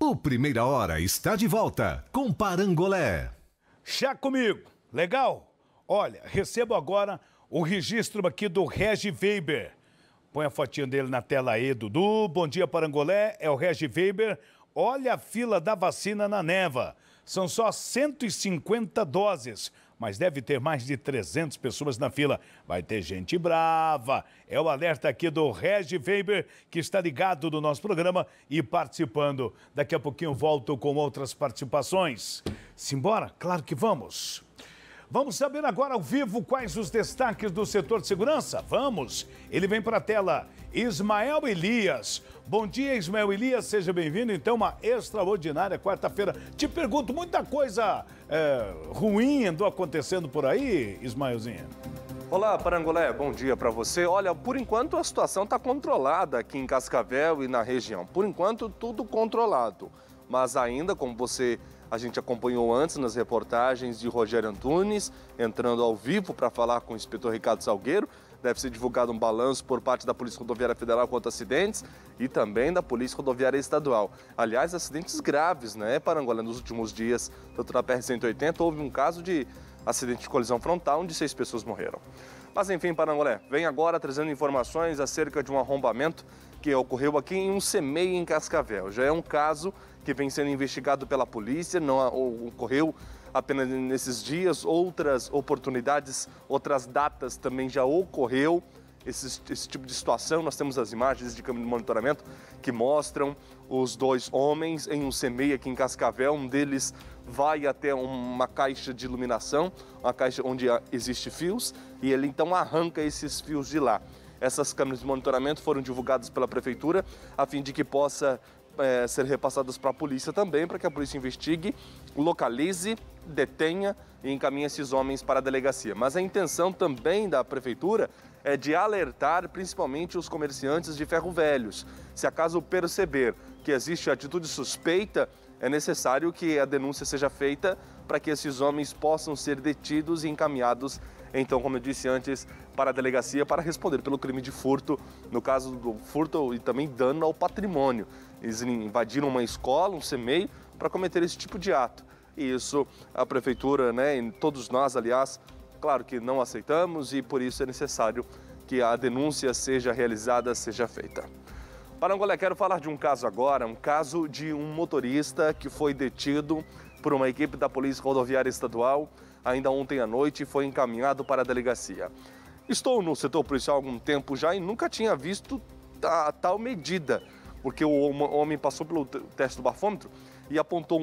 O Primeira Hora está de volta com Parangolé. Chá comigo, legal? Olha, recebo agora o registro aqui do Regi Weber. Põe a fotinha dele na tela aí, Dudu. Bom dia, Parangolé. É o Regi Weber. Olha a fila da vacina na Neva. São só 150 doses, mas deve ter mais de 300 pessoas na fila. Vai ter gente brava. É o alerta aqui do Regi Weber, que está ligado no nosso programa e participando. Daqui a pouquinho volto com outras participações. Simbora? Claro que vamos. Vamos saber agora ao vivo quais os destaques do setor de segurança? Vamos! Ele vem para a tela. Ismael Elias. Bom dia, Ismael Elias. Seja bem-vindo. Então, uma extraordinária quarta-feira. Te pergunto, muita coisa ruim andou acontecendo por aí, Ismaelzinho? Olá, Parangolé. Bom dia para você. Olha, por enquanto a situação está controlada aqui em Cascavel e na região. Por enquanto, tudo controlado. Mas ainda, como a gente acompanhou antes nas reportagens de Rogério Antunes, entrando ao vivo para falar com o inspetor Ricardo Salgueiro. Deve ser divulgado um balanço por parte da Polícia Rodoviária Federal quanto a acidentes e também da Polícia Rodoviária Estadual. Aliás, acidentes graves, né, Parangolé? Nos últimos dias, tanto na PR-180, houve um caso de acidente de colisão frontal onde 6 pessoas morreram. Mas enfim, Parangolé, vem agora trazendo informações acerca de um arrombamento que ocorreu aqui em um CEMEI em Cascavel. Já é um caso que vem sendo investigado pela polícia, não ocorreu apenas nesses dias, outras oportunidades, outras datas também já ocorreu esse tipo de situação. Nós temos as imagens de câmera de monitoramento que mostram os 2 homens em um CEMEI aqui em Cascavel. Um deles vai até uma caixa de iluminação, uma caixa onde existe fios, e ele então arranca esses fios de lá. Essas câmeras de monitoramento foram divulgadas pela Prefeitura a fim de que possa ser repassadas para a polícia também, para que a polícia investigue, localize, detenha e encaminhe esses homens para a delegacia. Mas a intenção também da Prefeitura é de alertar principalmente os comerciantes de ferro velhos. Se acaso perceber que existe atitude suspeita, é necessário que a denúncia seja feita para que esses homens possam ser detidos e encaminhados, então, como eu disse antes, para a delegacia para responder pelo crime de furto, no caso do furto e também dano ao patrimônio. Eles invadiram uma escola, um CEMEI, para cometer esse tipo de ato. E isso a Prefeitura, né, e todos nós, aliás, claro que não aceitamos e por isso é necessário que a denúncia seja realizada, seja feita. Parangolé, quero falar de um caso agora, um caso de um motorista que foi detido por uma equipe da Polícia Rodoviária Estadual ainda ontem à noite e foi encaminhado para a delegacia. Estou no setor policial há algum tempo já e nunca tinha visto tal medida, porque o homem passou pelo teste do bafômetro e apontou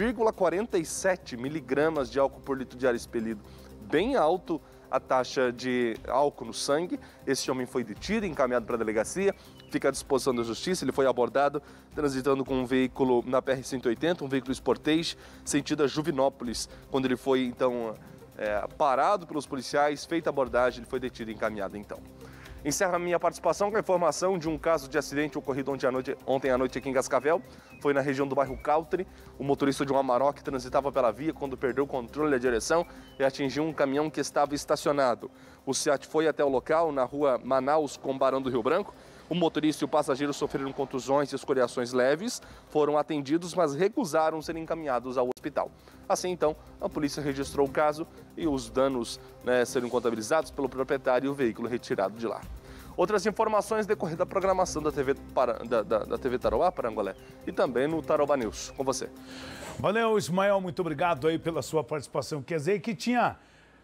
1,47 miligramas de álcool por litro de ar expelido, bem alto a taxa de álcool no sangue. Esse homem foi detido, encaminhado para a delegacia, fica à disposição da justiça. Ele foi abordado transitando com um veículo na PR-180, um veículo Sportage, sentido a Juvinópolis. Quando ele foi, então, parado pelos policiais, feita a abordagem, ele foi detido e encaminhado, então. Encerro a minha participação com a informação de um caso de acidente ocorrido ontem à noite aqui em Cascavel. Foi na região do bairro Country. O motorista de um Amarok transitava pela via quando perdeu o controle da direção e atingiu um caminhão que estava estacionado. O SEAT foi até o local, na rua Manaus com Barão do Rio Branco. O motorista e o passageiro sofreram contusões e escoriações leves, foram atendidos, mas recusaram ser encaminhados ao hospital. Assim, então, a polícia registrou o caso e os danos, serão contabilizados pelo proprietário e o veículo retirado de lá. Outras informações decorrer da programação da TV, da TV Tarouá, Parangolé, e também no Tarouba News. Com você. Valeu, Ismael, muito obrigado aí pela sua participação. Quer dizer que tinha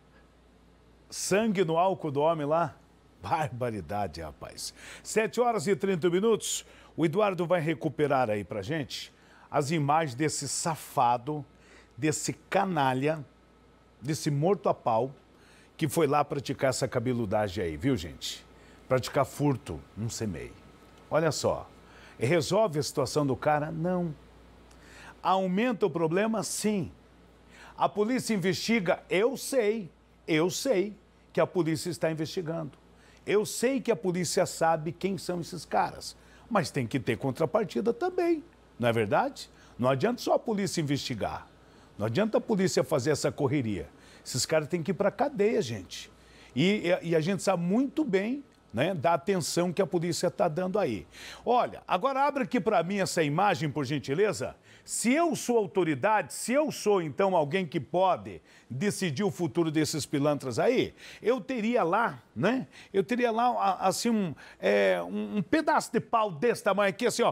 sangue no álcool do homem lá? Barbaridade, rapaz. 7h30. O Eduardo vai recuperar aí pra gente as imagens desse safado, desse canalha, desse morto a pau, que foi lá praticar essa cabeludagem aí, viu, gente? Praticar furto num CEMEI. Olha só, resolve a situação do cara? Não. Aumenta o problema? Sim. A polícia investiga? Eu sei que a polícia está investigando. Eu sei que a polícia sabe quem são esses caras, mas tem que ter contrapartida também, não é verdade? Não adianta só a polícia investigar, não adianta a polícia fazer essa correria. Esses caras têm que ir para a cadeia, gente. E a gente sabe muito bem, né, da atenção que a polícia está dando aí. Olha, agora abre aqui para mim essa imagem, por gentileza. Se eu sou autoridade, se eu sou, então, alguém que pode decidir o futuro desses pilantras aí, eu teria lá, né? Eu teria lá, assim, um pedaço de pau desse tamanho aqui, assim, ó.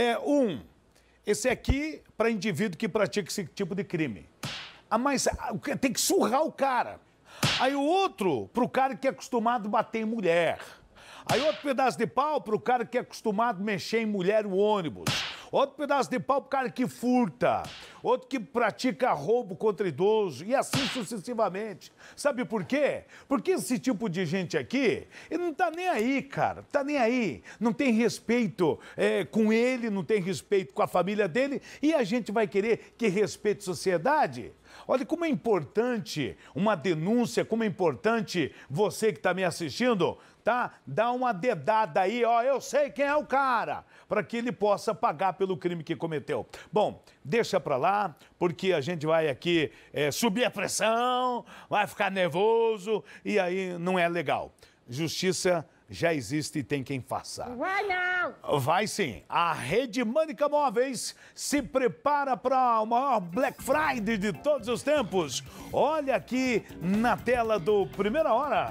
Esse aqui para indivíduo que pratica esse tipo de crime. Mas tem que surrar o cara. Aí o outro, para o cara que é acostumado a bater em mulher. Aí outro pedaço de pau para o cara que é acostumado a mexer em mulher no ônibus. Outro pedaço de pau para o cara que furta. Outro que pratica roubo contra idoso. E assim sucessivamente. Sabe por quê? Porque esse tipo de gente aqui, ele não tá nem aí, cara. Tá nem aí. Não tem respeito com ele, não tem respeito com a família dele. E a gente vai querer que respeite a sociedade? Olha como é importante uma denúncia, como é importante você que está me assistindo, tá? Dá uma dedada aí, ó, eu sei quem é o cara, para que ele possa pagar pelo crime que cometeu. Bom, deixa para lá, porque a gente vai aqui subir a pressão, vai ficar nervoso e aí não é legal. Justiça já existe e tem quem faça. Vai não! Vai sim. A Rede Mânica Móveis se prepara para o maior Black Friday de todos os tempos. Olha aqui na tela do Primeira Hora.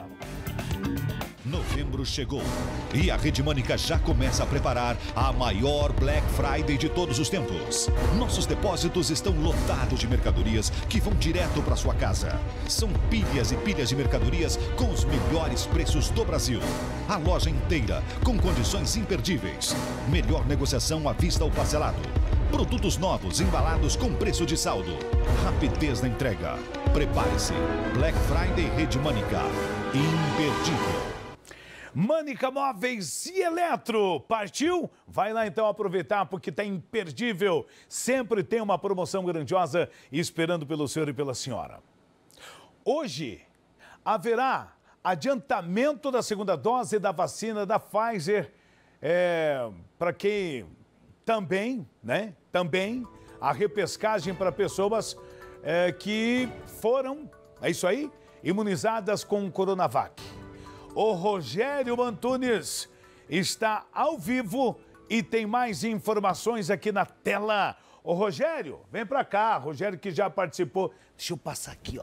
Novembro chegou e a Rede Mânica já começa a preparar a maior Black Friday de todos os tempos. Nossos depósitos estão lotados de mercadorias que vão direto para sua casa. São pilhas e pilhas de mercadorias com os melhores preços do Brasil. A loja inteira com condições imperdíveis. Melhor negociação à vista ou parcelado. Produtos novos embalados com preço de saldo. Rapidez na entrega. Prepare-se. Black Friday Rede Mânica. Imperdível. Mânica Móveis e Eletro. Partiu? Vai lá então aproveitar porque tá imperdível. Sempre tem uma promoção grandiosa esperando pelo senhor e pela senhora. Hoje haverá adiantamento da segunda dose da vacina da Pfizer. Para quem também, né? Também a repescagem para pessoas que foram, é isso aí, imunizadas com Coronavac. O Rogério Antunes está ao vivo e tem mais informações aqui na tela. Ô Rogério, vem pra cá. Rogério que já participou. Deixa eu passar aqui, ó.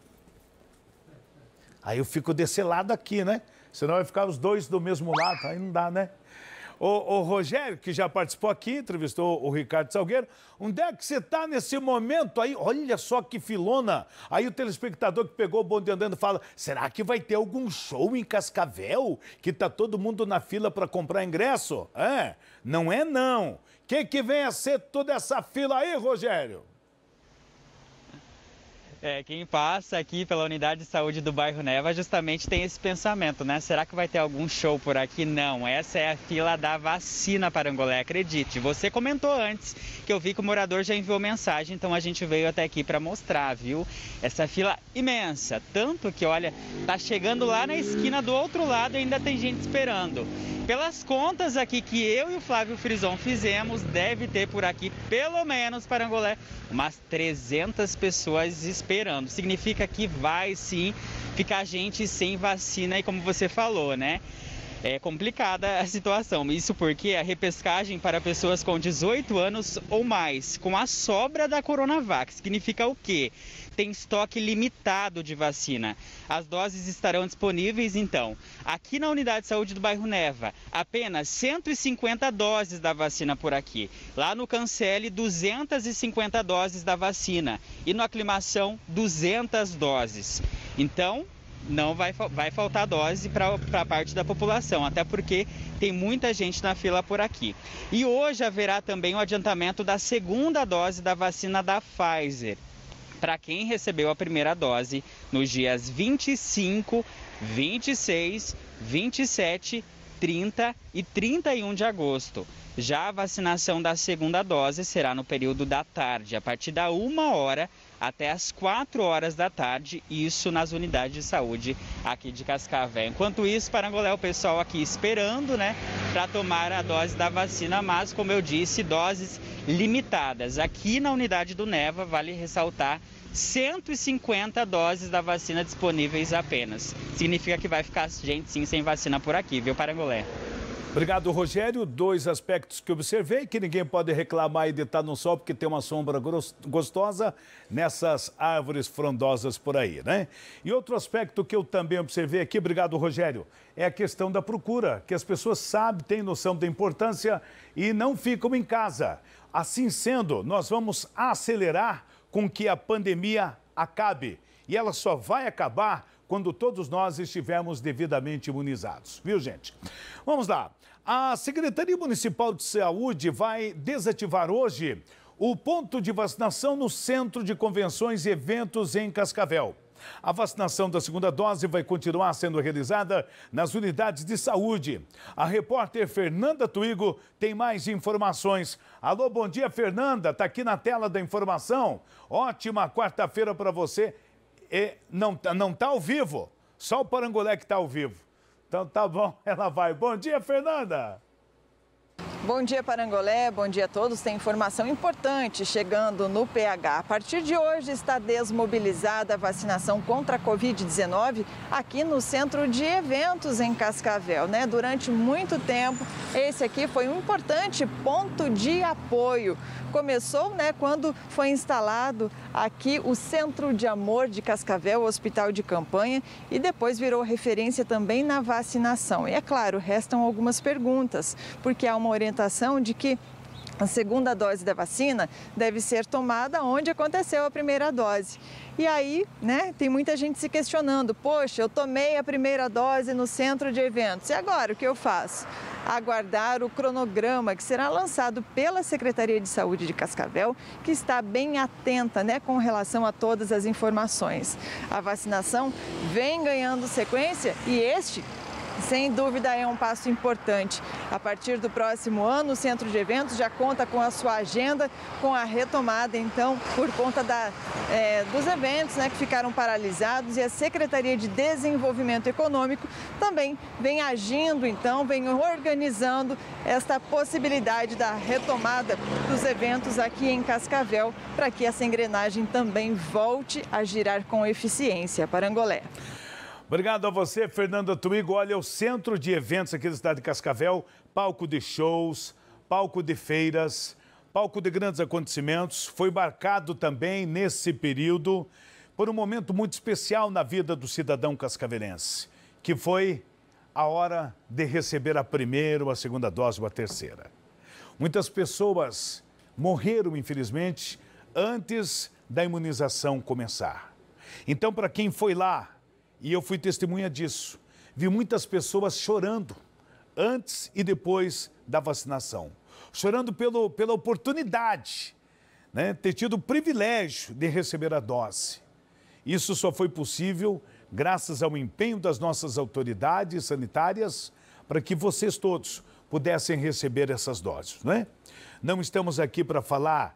Aí eu fico desse lado aqui, né? Senão vai ficar os dois do mesmo lado. Aí não dá, né? O Rogério, que já participou aqui, entrevistou o Ricardo Salgueiro. Onde é que você está nesse momento aí? Olha só que filona. Aí o telespectador que pegou o bonde andando fala, será que vai ter algum show em Cascavel? Que tá todo mundo na fila para comprar ingresso? Não é não. Que vem a ser toda essa fila aí, Rogério? Quem passa aqui pela unidade de saúde do bairro Neva justamente tem esse pensamento, né? Será que vai ter algum show por aqui? Não, essa é a fila da vacina, Parangolé, acredite. Você comentou antes que eu vi que o morador já enviou mensagem, então a gente veio até aqui para mostrar, viu? Essa fila imensa, tanto que, olha, tá chegando lá na esquina do outro lado e ainda tem gente esperando. Pelas contas aqui que eu e o Flávio Frison fizemos, deve ter por aqui, pelo menos, Parangolé, umas 300 pessoas esperando. Significa que vai sim ficar gente sem vacina e como você falou, né? É complicada a situação, isso porque a repescagem para pessoas com 18 anos ou mais, com a sobra da Coronavac, significa o quê? Tem estoque limitado de vacina. As doses estarão disponíveis, então, aqui na unidade de saúde do bairro Neva, apenas 150 doses da vacina por aqui. Lá no Cancele, 250 doses da vacina. E no Aclimação, 200 doses. Então, não vai faltar dose para parte da população, até porque tem muita gente na fila por aqui. E hoje haverá também o adiantamento da segunda dose da vacina da Pfizer, para quem recebeu a primeira dose nos dias 25, 26, 27, 30 e 31 de agosto. Já a vacinação da segunda dose será no período da tarde, a partir da 1h até às 4 horas da tarde, isso nas unidades de saúde aqui de Cascavel. Enquanto isso, Parangolé, o pessoal aqui esperando, né, para tomar a dose da vacina, mas, como eu disse, doses limitadas. Aqui na unidade do Neva, vale ressaltar, 150 doses da vacina disponíveis apenas. Significa que vai ficar gente sim sem vacina por aqui, viu, Parangolé? Obrigado, Rogério. 2 aspectos que observei, que ninguém pode reclamar e de estar no sol, porque tem uma sombra gostosa nessas árvores frondosas por aí, né? E outro aspecto que eu também observei aqui, obrigado, Rogério, é a questão da procura, que as pessoas sabem, têm noção da importância e não ficam em casa. Assim sendo, nós vamos acelerar com que a pandemia acabe. E ela só vai acabar quando todos nós estivermos devidamente imunizados. Viu, gente? Vamos lá. A Secretaria Municipal de Saúde vai desativar hoje o ponto de vacinação no Centro de Convenções e Eventos em Cascavel. A vacinação da segunda dose vai continuar sendo realizada nas unidades de saúde. A repórter Fernanda Twigo tem mais informações. Alô, bom dia, Fernanda. Está aqui na tela da informação. Ótima quarta-feira para você. Não tá ao vivo, só o Parangolé que está ao vivo. Então tá bom, ela vai. Bom dia, Fernanda. Bom dia, Parangolé. Bom dia a todos. Tem informação importante chegando no PH. A partir de hoje está desmobilizada a vacinação contra a Covid-19 aqui no Centro de Eventos em Cascavel, né? Durante muito tempo, esse aqui foi um importante ponto de apoio. Começou, né, quando foi instalado aqui o Centro de Amor de Cascavel, o hospital de campanha, e depois virou referência também na vacinação. E é claro, restam algumas perguntas, porque há uma orientação de que a segunda dose da vacina deve ser tomada onde aconteceu a primeira dose. E aí, né, tem muita gente se questionando, poxa, eu tomei a primeira dose no centro de eventos, e agora o que eu faço? Aguardar o cronograma que será lançado pela Secretaria de Saúde de Cascavel, que está bem atenta, né, com relação a todas as informações. A vacinação vem ganhando sequência e este, sem dúvida, é um passo importante. A partir do próximo ano, o Centro de Eventos já conta com a sua agenda, com a retomada, então, por conta dos eventos, né, que ficaram paralisados, e a Secretaria de Desenvolvimento Econômico também vem agindo, então, vem organizando esta possibilidade da retomada dos eventos aqui em Cascavel, para que essa engrenagem também volte a girar com eficiência. Parangolé. Obrigado a você, Fernanda Twigo. Olha, o Centro de Eventos aqui da cidade de Cascavel, palco de shows, palco de feiras, palco de grandes acontecimentos, foi marcado também nesse período por um momento muito especial na vida do cidadão cascavelense, que foi a hora de receber a primeira, a segunda dose ou a terceira. Muitas pessoas morreram, infelizmente, antes da imunização começar. Então, para quem foi lá, e eu fui testemunha disso, vi muitas pessoas chorando antes e depois da vacinação. Chorando pela oportunidade, né, ter tido o privilégio de receber a dose. Isso só foi possível graças ao empenho das nossas autoridades sanitárias para que vocês todos pudessem receber essas doses, né? Não estamos aqui para falar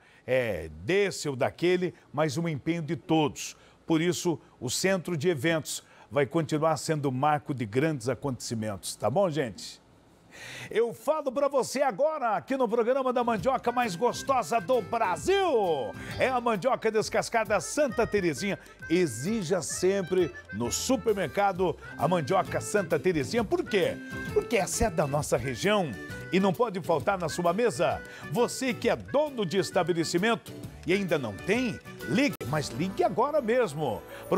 desse ou daquele, mas um empenho de todos. Por isso, o Centro de Eventos vai continuar sendo marco de grandes acontecimentos, tá bom, gente? Eu falo para você agora, aqui no programa da mandioca mais gostosa do Brasil. É a mandioca descascada Santa Terezinha. Exija sempre no supermercado a mandioca Santa Terezinha. Por quê? Porque essa é da nossa região e não pode faltar na sua mesa. Você que é dono de estabelecimento e ainda não tem, ligue, mas ligue agora mesmo para o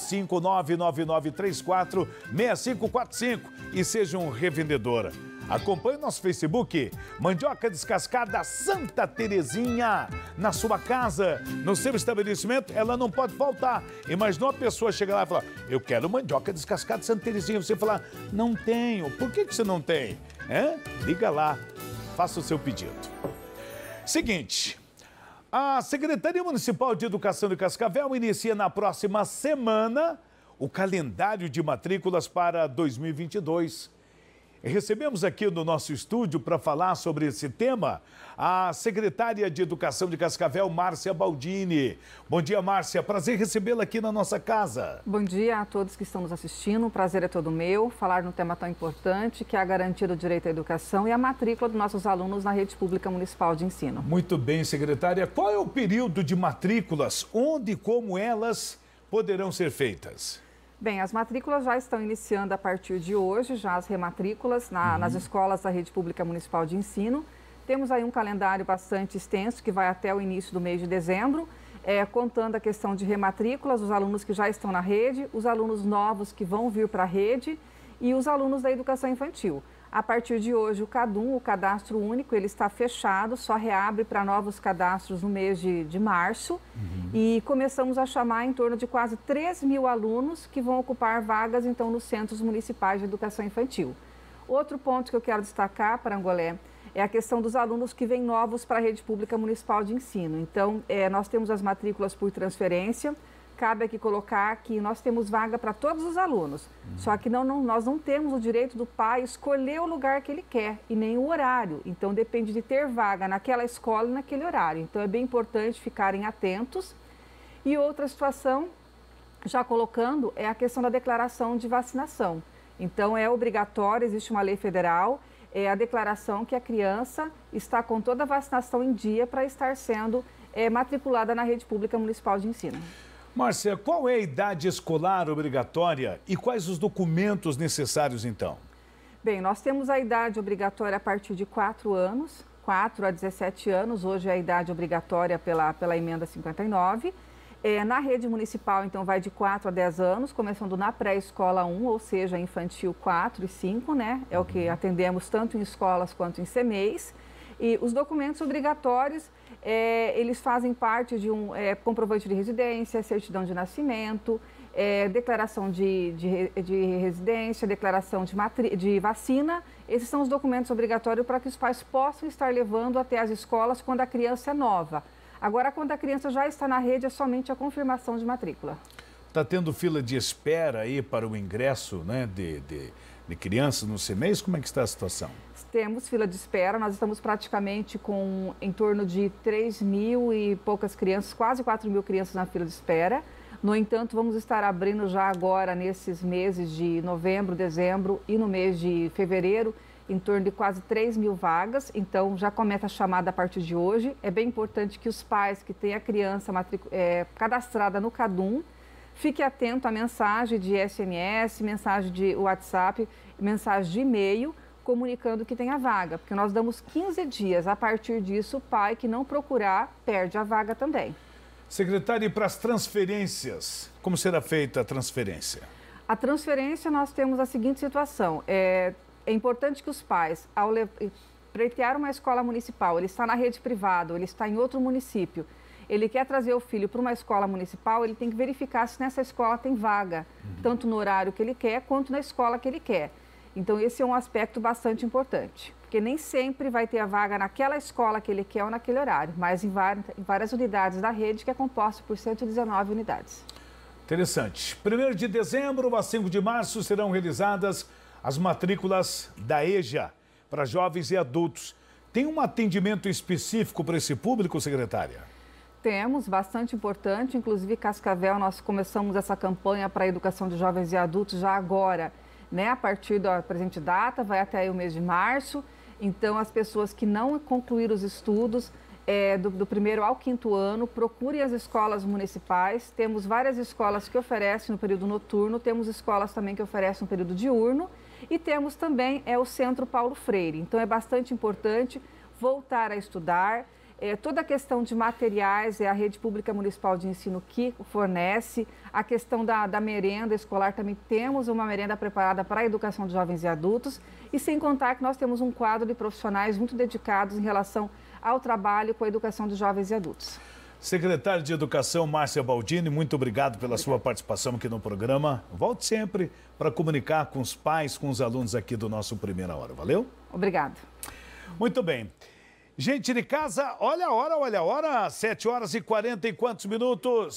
459-9934-6545 e seja um revendedor. Acompanhe nosso Facebook, Mandioca Descascada Santa Terezinha. Na sua casa, no seu estabelecimento, ela não pode faltar. Imagina uma pessoa chegar lá e falar, eu quero mandioca descascada Santa Terezinha. Você falar, não tenho. Por que você não tem? Liga lá, faça o seu pedido. Seguinte, a Secretaria Municipal de Educação de Cascavel inicia na próxima semana o calendário de matrículas para 2022. recebemos aqui no nosso estúdio para falar sobre esse tema a secretária de Educação de Cascavel, Márcia Baldini. Bom dia, Márcia. Prazer recebê-la aqui na nossa casa. Bom dia a todos que estão nos assistindo. O prazer é todo meu. Falar num tema tão importante que é a garantia do direito à educação e a matrícula dos nossos alunos na rede pública municipal de ensino. Muito bem, secretária. Qual é o período de matrículas? Onde e como elas poderão ser feitas? Bem, as matrículas já estão iniciando a partir de hoje, já as rematrículas nas escolas da rede pública municipal de ensino. Temos aí um calendário bastante extenso que vai até o início do mês de dezembro, contando a questão de rematrículas, os alunos que já estão na rede, os alunos novos que vão vir para a rede e os alunos da educação infantil. A partir de hoje, o CADUM, o Cadastro Único, ele está fechado, só reabre para novos cadastros no mês de março. E começamos a chamar em torno de quase 3 mil alunos que vão ocupar vagas, então, nos centros municipais de educação infantil. Outro ponto que eu quero destacar, Parangolé, é a questão dos alunos que vêm novos para a rede pública municipal de ensino. Então, nós temos as matrículas por transferência. Cabe aqui colocar que nós temos vaga para todos os alunos, só que nós não temos o direito do pai escolher o lugar que ele quer e nem o horário. Então, depende de ter vaga naquela escola e naquele horário. Então, é bem importante ficarem atentos. E outra situação, já colocando, é a questão da declaração de vacinação. Então, é obrigatório, existe uma lei federal, é a declaração que a criança está com toda a vacinação em dia para estar sendo matriculada na rede pública municipal de ensino. Márcia, qual é a idade escolar obrigatória e quais os documentos necessários, então? Bem, nós temos a idade obrigatória a partir de 4 anos, 4 a 17 anos, hoje é a idade obrigatória pela emenda 59. Na rede municipal, então, vai de 4 a 10 anos, começando na pré-escola 1, ou seja, infantil 4 e 5, né? É o que atendemos tanto em escolas quanto em CMEs. E os documentos obrigatórios, eles fazem parte de um comprovante de residência, certidão de nascimento, declaração de residência, declaração de vacina. Esses são os documentos obrigatórios para que os pais possam estar levando até as escolas quando a criança é nova. Agora, quando a criança já está na rede, é somente a confirmação de matrícula. Está tendo fila de espera aí para o ingresso, né, de crianças no CMEs? Como é que está a situação? Temos fila de espera, nós estamos praticamente com em torno de 3 mil e poucas crianças, quase 4 mil crianças na fila de espera. No entanto, vamos estar abrindo já agora, nesses meses de novembro, dezembro e no mês de fevereiro, em torno de quase 3 mil vagas. Então, já começa a chamada a partir de hoje. É bem importante que os pais que têm a criança cadastrada no CADUM fiquem atentos à mensagem de SMS, mensagem de WhatsApp, mensagem de e-mail, comunicando que tem a vaga, porque nós damos 15 dias. A partir disso, o pai que não procurar perde a vaga também. Secretária, e para as transferências, como será feita a transferência? A transferência, nós temos a seguinte situação. É importante que os pais, ao pleitear uma escola municipal, ele está na rede privada, ele está em outro município, ele quer trazer o filho para uma escola municipal, ele tem que verificar se nessa escola tem vaga, tanto no horário que ele quer, quanto na escola que ele quer. Então, esse é um aspecto bastante importante, porque nem sempre vai ter a vaga naquela escola que ele quer ou naquele horário, mas em várias unidades da rede, que é composta por 119 unidades. Interessante. 1º de dezembro a 5 de março serão realizadas as matrículas da EJA para jovens e adultos. Tem um atendimento específico para esse público, secretária? Temos, bastante importante. Inclusive, Cascavel, nós começamos essa campanha para a educação de jovens e adultos já agora, né? A partir da presente data, vai até aí o mês de março. Então, as pessoas que não concluíram os estudos do 1º ao 5º ano, procurem as escolas municipais. Temos várias escolas que oferecem no período noturno, temos escolas também que oferecem no período diurno e temos também o Centro Paulo Freire. Então, é bastante importante voltar a estudar. Toda a questão de materiais é a rede pública municipal de ensino que fornece. A questão da merenda escolar, também temos uma merenda preparada para a educação de jovens e adultos. E sem contar que nós temos um quadro de profissionais muito dedicados em relação ao trabalho com a educação de jovens e adultos. Secretária de Educação, Márcia Baldini, muito obrigado pela sua participação aqui no programa. Volte sempre para comunicar com os pais, com os alunos aqui do nosso Primeira Hora. Valeu? Obrigada. Muito bem. Gente de casa, olha a hora, 7 horas e 40 e quantos minutos?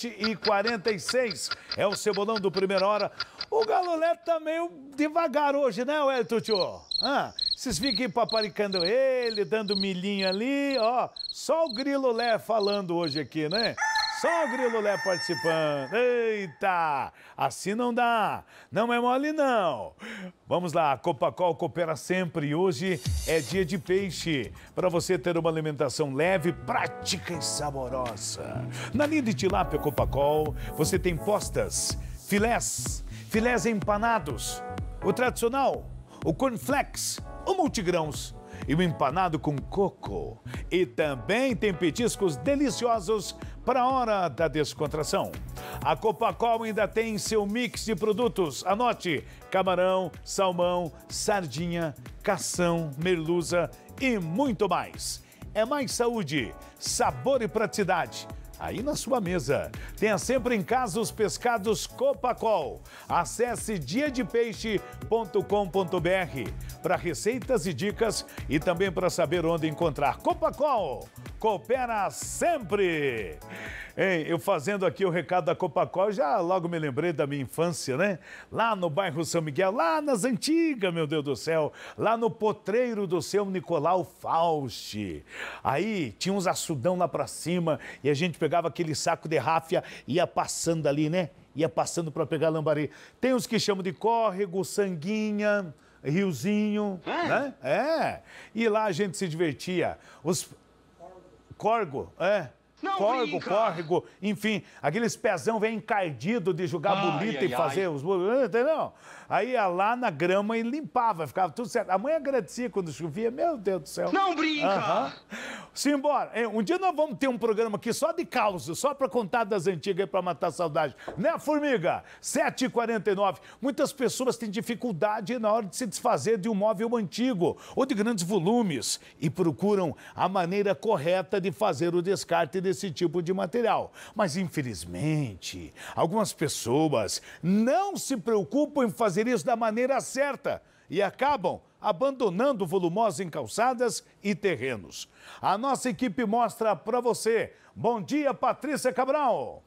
7h46. É o Cebolão do Primeira Hora. O Galo Neto tá meio devagar hoje, né, Elton Tio? Vocês ficam paparicando ele, dando milhinho ali, ó. Só o Grilo Lé falando hoje aqui, né? Só o Grilo Lé participando. Eita, assim não dá. Não é mole, não. Vamos lá, a Copacol coopera sempre e hoje é dia de peixe. Para você ter uma alimentação leve, prática e saborosa. Na linha de tilápia Copacol, você tem postas, filés empanados, o tradicional, o cornflakes, o multigrãos e o empanado com coco. E também tem petiscos deliciosos para a hora da descontração. A Copacol ainda tem seu mix de produtos. Anote: camarão, salmão, sardinha, cação, merluza e muito mais. É mais saúde, sabor e praticidade aí na sua mesa. Tenha sempre em casa os pescados Copacol. Acesse diadepeixe.com.br para receitas e dicas e também para saber onde encontrar. Copacol, coopera sempre! Ei, eu fazendo aqui o recado da Copacol, já logo me lembrei da minha infância, né? Lá no bairro São Miguel, lá nas antigas, meu Deus do céu, lá no potreiro do seu Nicolau Fausti. Aí tinha uns açudão lá pra cima e a gente pegava aquele saco de ráfia e ia passando ali, né? Ia passando para pegar lambari. Tem os que chamam de córrego, sanguinha, riozinho, né? E lá a gente se divertia. Os corgo, Não corgo, brinca. córrego, enfim, aqueles pezão vem encardido de jogar bolita e fazer os... Entendeu? Aí ia lá na grama e limpava, ficava tudo certo. A mãe agradecia quando chovia, meu Deus do céu. Não brinca! Simbora. Um dia nós vamos ter um programa aqui só de causa, só para contar das antigas e para matar a saudade. Né, Formiga? 7h49. Muitas pessoas têm dificuldade na hora de se desfazer de um móvel antigo ou de grandes volumes e procuram a maneira correta de fazer o descarte desse tipo de material. Mas, infelizmente, algumas pessoas não se preocupam em fazer isso da maneira certa e acabam abandonando volumosos em calçadas e terrenos. A nossa equipe mostra para você. Bom dia, Patrícia Cabral.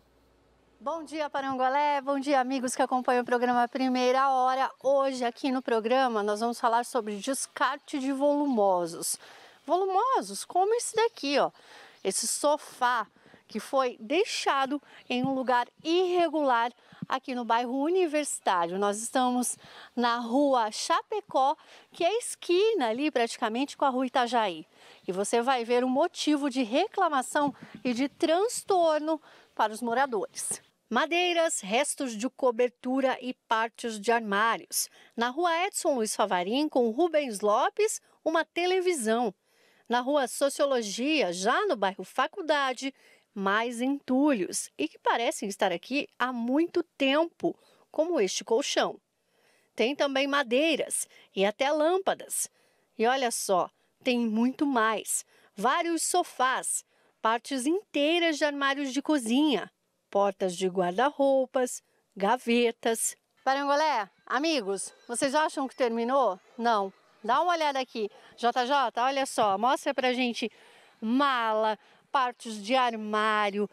Bom dia, Parangolé. Bom dia, amigos que acompanham o programa Primeira Hora. Hoje, aqui no programa, nós vamos falar sobre descarte de volumosos. Volumosos como esse daqui, ó. Esse sofá que foi deixado em um lugar irregular aqui no bairro Universitário. Nós estamos na rua Chapecó, que é a esquina ali praticamente com a rua Itajaí. E você vai ver o motivo de reclamação e de transtorno para os moradores. Madeiras, restos de cobertura e partes de armários. Na rua Edson Luiz Favarim, com Rubens Lopes, uma televisão. Na rua Sociologia, já no bairro Faculdade, mais entulhos e que parecem estar aqui há muito tempo, como este colchão. Tem também madeiras e até lâmpadas. E olha só, tem muito mais. Vários sofás, partes inteiras de armários de cozinha, portas de guarda-roupas, gavetas. Parangolé, amigos, vocês acham que terminou? Não. Dá uma olhada aqui. JJ, olha só, mostra pra gente mala, partes de armário,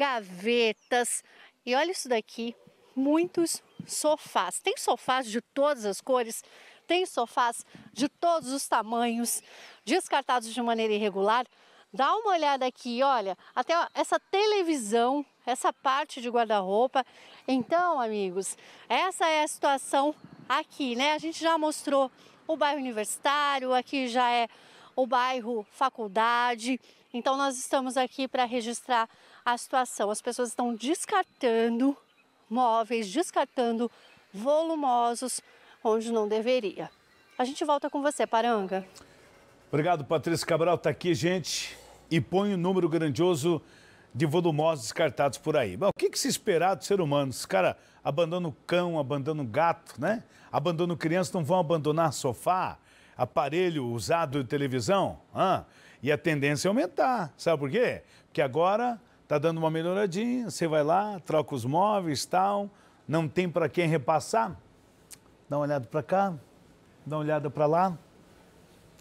gavetas. E olha isso daqui, muitos sofás. Tem sofás de todas as cores, tem sofás de todos os tamanhos, descartados de maneira irregular. Dá uma olhada aqui, olha, até essa televisão, essa parte de guarda-roupa. Então, amigos, essa é a situação aqui, né? A gente já mostrou o bairro Universitário, aqui já é o bairro Faculdade. Então, nós estamos aqui para registrar a situação. As pessoas estão descartando móveis, descartando volumosos onde não deveria. A gente volta com você, Paranga. Obrigado, Patrícia Cabral. Está aqui, gente, e põe um número grandioso de volumosos descartados por aí. Bom, o que se esperar do ser humano? Os caras abandonam cão, abandonam gato, né? Abandonam criança, não vão abandonar sofá, aparelho usado de televisão? E a tendência é aumentar. Sabe por quê? Porque agora está dando uma melhoradinha, você vai lá, troca os móveis e tal, não tem para quem repassar. Dá uma olhada para cá, dá uma olhada para lá.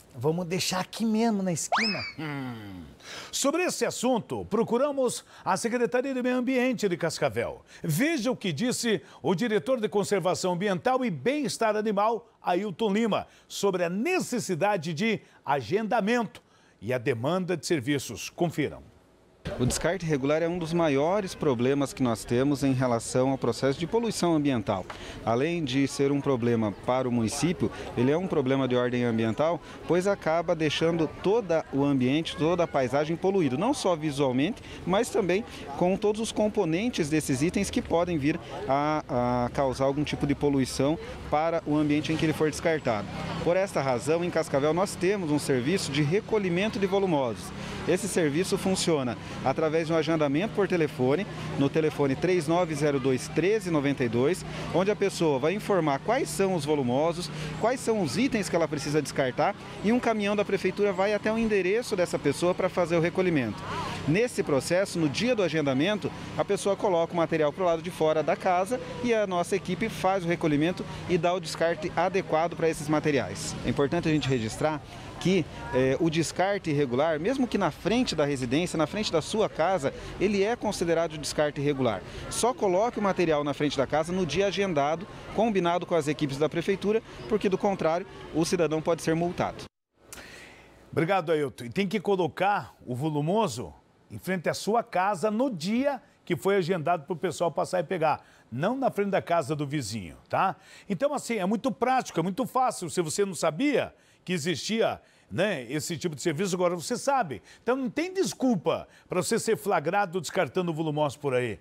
Vamos deixar aqui mesmo, na esquina. Sobre esse assunto, procuramos a Secretaria de Meio Ambiente de Cascavel. Veja o que disse o diretor de Conservação Ambiental e Bem-Estar Animal, Ailton Lima, sobre a necessidade de agendamento e a demanda de serviços. Confiram. O descarte irregular é um dos maiores problemas que nós temos em relação ao processo de poluição ambiental. Além de ser um problema para o município, ele é um problema de ordem ambiental, pois acaba deixando todo o ambiente, toda a paisagem poluído, não só visualmente, mas também com todos os componentes desses itens que podem vir a causar algum tipo de poluição para o ambiente em que ele for descartado. Por esta razão, em Cascavel, nós temos um serviço de recolhimento de volumosos. Esse serviço funciona através de um agendamento por telefone, no telefone 3902-1392, onde a pessoa vai informar quais são os volumosos, quais são os itens que ela precisa descartar e um caminhão da prefeitura vai até o endereço dessa pessoa para fazer o recolhimento. Nesse processo, no dia do agendamento, a pessoa coloca o material para o lado de fora da casa e a nossa equipe faz o recolhimento e dá o descarte adequado para esses materiais. É importante a gente registrar que o descarte irregular, mesmo que na frente da residência, na frente da sua casa, ele é considerado descarte irregular. Só coloque o material na frente da casa no dia agendado, combinado com as equipes da prefeitura, porque do contrário, o cidadão pode ser multado. Obrigado, Ailton. E tem que colocar o volumoso em frente à sua casa no dia que foi agendado para o pessoal passar e pegar, não na frente da casa do vizinho, tá? Então, assim, é muito prático, é muito fácil. Se você não sabia que existia, né, esse tipo de serviço, agora você sabe. Então não tem desculpa para você ser flagrado descartando volumoso por aí.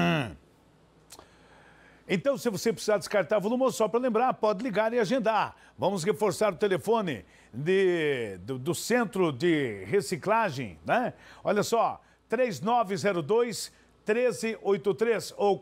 Então, se você precisar descartar volumoso, só para lembrar, pode ligar e agendar. Vamos reforçar o telefone do Centro de Reciclagem, né? Olha só, 3902-1383 ou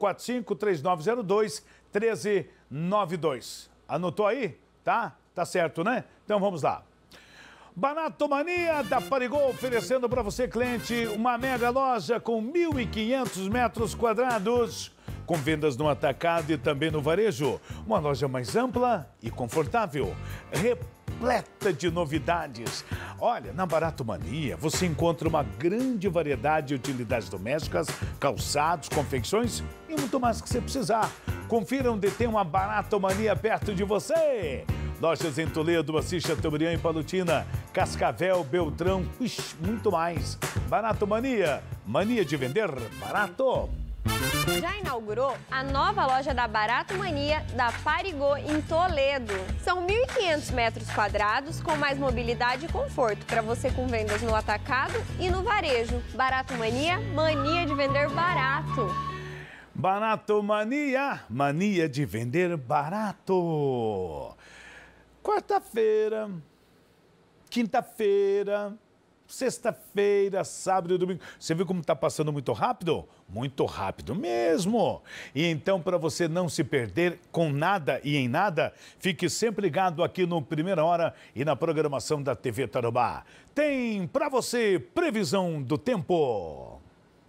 45-3902-1392. Anotou aí? Tá? Tá certo, né? Então vamos lá. Baratomania da Parigol oferecendo para você, cliente, uma mega loja com 1.500 metros quadrados, com vendas no atacado e também no varejo. Uma loja mais ampla e confortável, repleta de novidades. Olha, na Baratomania você encontra uma grande variedade de utilidades domésticas, calçados, confecções e muito mais que você precisar. Confira onde tem uma Baratomania perto de você. Lojas em Toledo, Assis, Chateaubriand e Palutina, Cascavel, Beltrão, muito mais. Baratomania, mania de vender barato. Já inaugurou a nova loja da Baratomania da Parigol em Toledo. São 1.500 metros quadrados com mais mobilidade e conforto para você com vendas no atacado e no varejo. Baratomania, mania de vender barato. Baratomania, mania de vender barato. Quarta-feira, quinta-feira, sexta-feira, sábado e domingo. Você viu como está passando muito rápido? Muito rápido mesmo. E então, para você não se perder com nada e em nada, fique sempre ligado aqui no Primeira Hora e na programação da TV Tarobá. Tem para você previsão do tempo.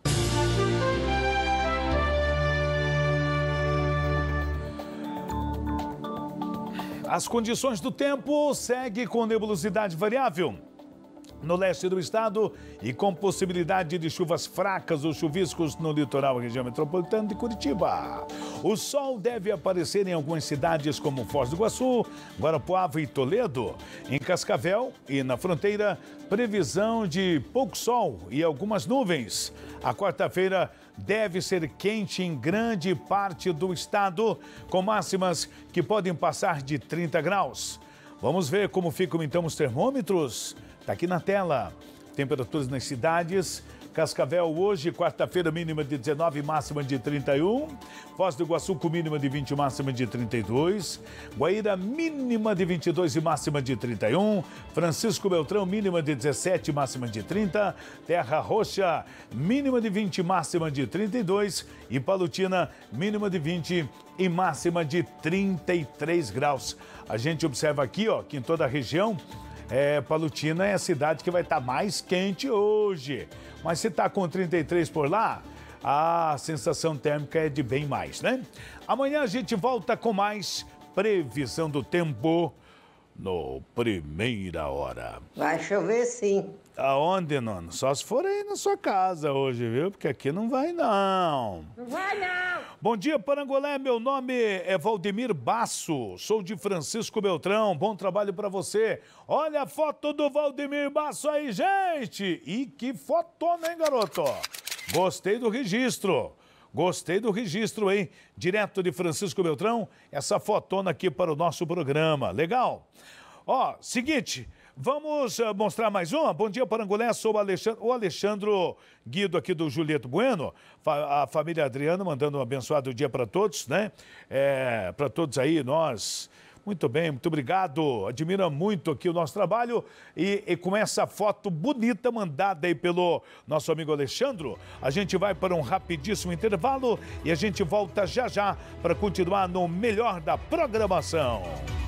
As condições do tempo seguem com nebulosidade variável no leste do estado e com possibilidade de chuvas fracas ou chuviscos no litoral e região metropolitana de Curitiba. O sol deve aparecer em algumas cidades como Foz do Iguaçu, Guarapuava e Toledo. Em Cascavel e na fronteira, previsão de pouco sol e algumas nuvens. A quarta-feira deve ser quente em grande parte do estado, com máximas que podem passar de 30 graus. Vamos ver como ficam então os termômetros? Está aqui na tela. Temperaturas nas cidades. Cascavel hoje, quarta-feira, mínima de 19, máxima de 31. Foz do Iguaçu com mínima de 20, máxima de 32. Guaíra, mínima de 22 e máxima de 31. Francisco Beltrão, mínima de 17, máxima de 30. Terra Roxa, mínima de 20, máxima de 32. E Palutina, mínima de 20 e máxima de 33 graus. A gente observa aqui, ó, que em toda a região, Palutina é a cidade que vai estar mais quente hoje. Mas se está com 33 por lá, a sensação térmica é de bem mais, né? Amanhã a gente volta com mais previsão do tempo no Primeira Hora. Vai chover sim. Aonde, Nona? Só se for aí na sua casa hoje, viu? Porque aqui não vai, não. Não vai, não. Bom dia, Parangolé. Meu nome é Valdemir Basso. Sou de Francisco Beltrão. Bom trabalho para você. Olha a foto do Valdemir Basso aí, gente. E que fotona, hein, garoto? Gostei do registro. Gostei do registro, hein? Direto de Francisco Beltrão, essa fotona aqui para o nosso programa. Legal? Ó, seguinte, vamos mostrar mais uma? Bom dia, Parangolé, sou o Alexandro Guido aqui do Julieto Bueno. A família Adriana mandando um abençoado dia para todos, né? Para todos aí, nós... Muito bem, muito obrigado. Admira muito aqui o nosso trabalho e com essa foto bonita mandada aí pelo nosso amigo Alexandro, a gente vai para um rapidíssimo intervalo e a gente volta já já para continuar no melhor da programação.